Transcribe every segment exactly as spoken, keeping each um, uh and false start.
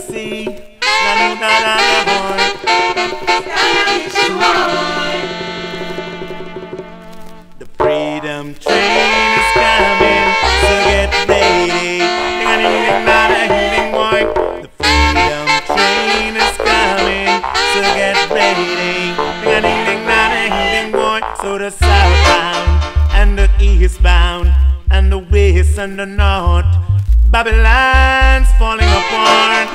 sea. Na na na na boy. The freedom train is coming, so get ready. Na na na na boy. The freedom train is coming, so get ready. Na na na na boy. So the southbound and the eastbound and the west and the north, Babylon's falling apart.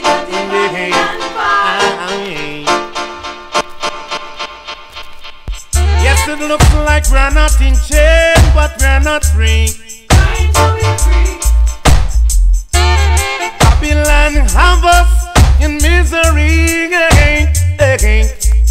Yes, it looks like we're not in chains, but we're not free. Babylon have us in misery again, again.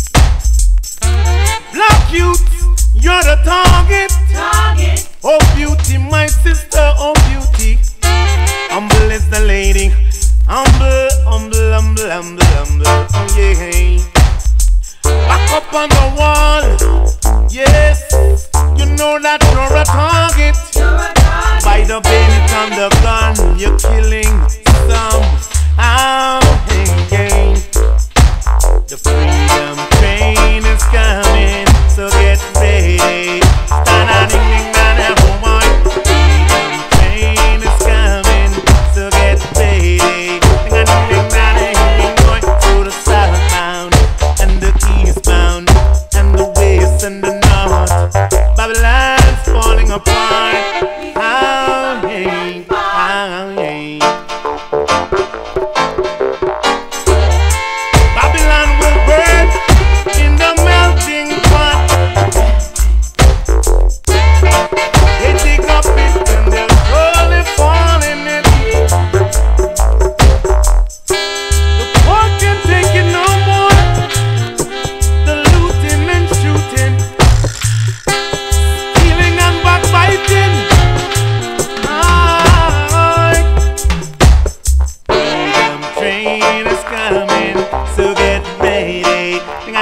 Black youth, you're the target. Target. Oh beauty, my sister, oh beauty. Humble is the lady. Humble, humble, humble, humble, humble. Oh yeah. Back up on the wall. Yes, you know that you're a target. You're a target. By the bait and the gun, you're killing some. Oh yeah. The freedom train is coming, so get ready. And the north, Babylon's falling apart. How hey, how hey. Babylon will burn in the melting pot. They dig up it and they'll slowly fall in it. The poor can't take it no more. The looting and shooting, stealing and backbiting. Freedom train is coming, so get ready.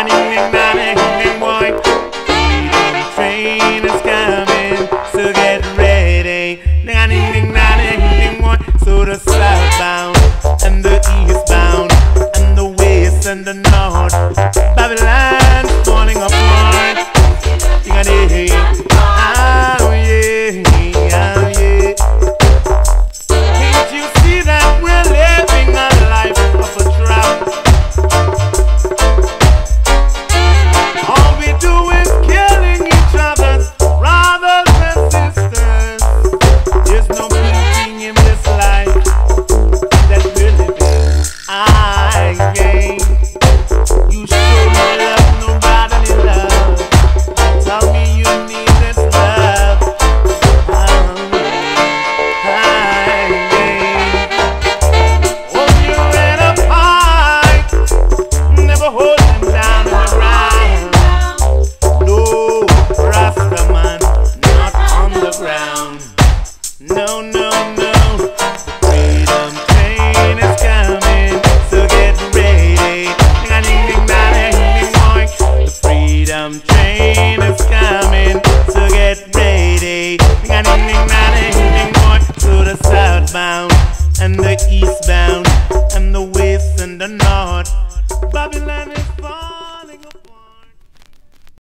Boy. Freedom train is coming, so get ready. Boy. So the southbound and the eastbound and the west and the north, Babylon's falling apart. Oh yeah, oh yeah. Can't you see that we're living a life of a trap? All we do is killing each other's brothers and sisters. There's no beauty in this life that we're living. I ain't. You show no love, no brotherly love. Tell me you need this love. Oh, I ain't. Oh, you're in a fight. Never hold them down on the ground. No, Rasta man, not on the ground. No, no, no. Freedom train is coming, so get ready. The freedom train is coming, so get ready. To the southbound and the eastbound and the west and the north, Babylon is falling.